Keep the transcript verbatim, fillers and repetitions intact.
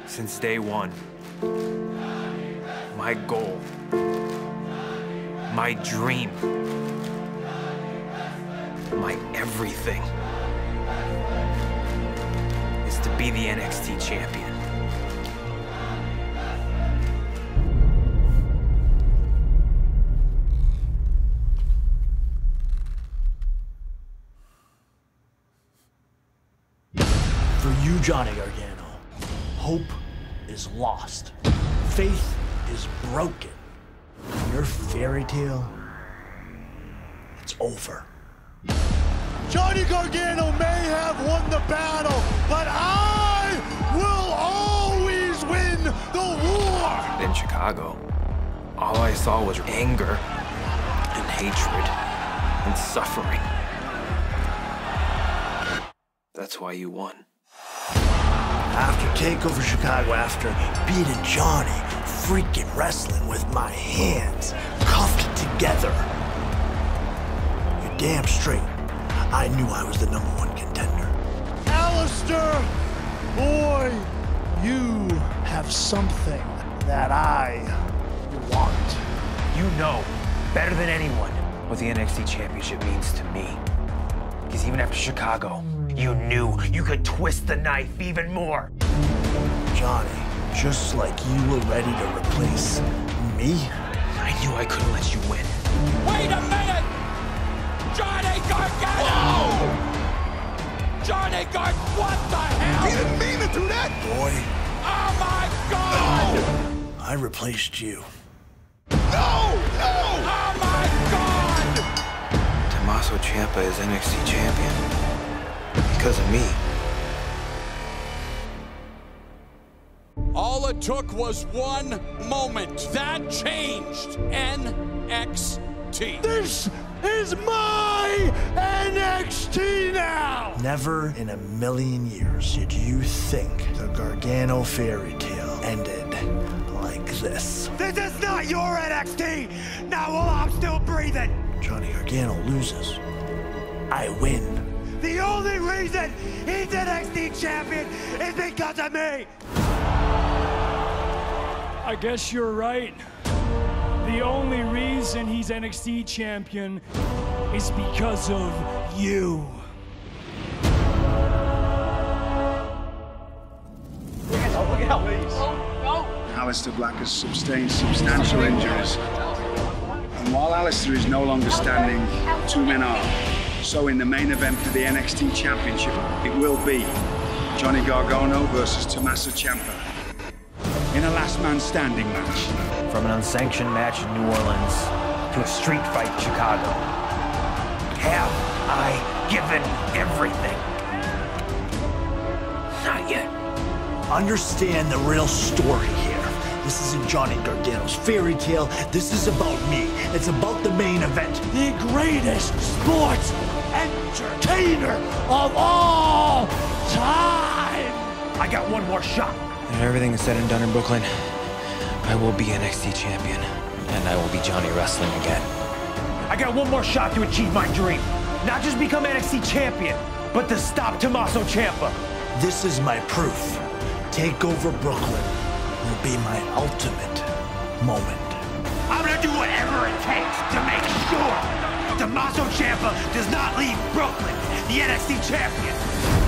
Since day one, my goal, my dream, my everything is to be the N X T champion. For you, Johnny Gargano, hope is lost. Faith is broken. Your fairy tale, it's over. Johnny Gargano may have won the battle, but I will always win the war! In Chicago, all I saw was anger and hatred and suffering. That's why you won. After TakeOver Chicago, after beating Johnny, freaking wrestling with my hands cuffed together, you're damn straight. I knew I was the number one contender. Alistair, boy, you have something that I want. You know better than anyone what the N X T Championship means to me. Because even after Chicago, you knew you could twist the knife even more. Johnny, just like you were ready to replace me, I knew I couldn't let you win. Wait a minute! Johnny Gargano! Whoa! Johnny Gar... What the hell? He didn't mean to do that! boy, Oh my God! I replaced you. No! No! Oh my God! Tommaso Ciampa is N X T champion. Because of me. All it took was one moment. That changed N X T. This is my N X T now! Never in a million years did you think the Gargano fairy tale ended like this. This is not your N X T! Not while I'm still breathing! Johnny Gargano loses. I win. The only reason he's N X T champion is because of me! I guess you're right. The only reason he's N X T champion is because of you. Aleister Black has sustained substantial injuries. And while Aleister is no longer standing, two men are. So in the main event for the N X T Championship, it will be Johnny Gargano versus Tommaso Ciampa in a last man standing match. From an unsanctioned match in New Orleans to a street fight in Chicago. Have I given everything? Not yet. Understand the real story here. This isn't Johnny Gargano's fairy tale. This is about me. It's about the main event. The greatest sports entertainer of all time! I got one more shot. And everything is said and done in Brooklyn, I will be N X T champion. And I will be Johnny Wrestling again. I got one more shot to achieve my dream. Not just become N X T champion, but to stop Tommaso Ciampa. This is my proof. TakeOver Brooklyn will be my ultimate moment. I'm gonna do whatever it takes to make sure Tommaso Ciampa does not leave Brooklyn, the N X T champion.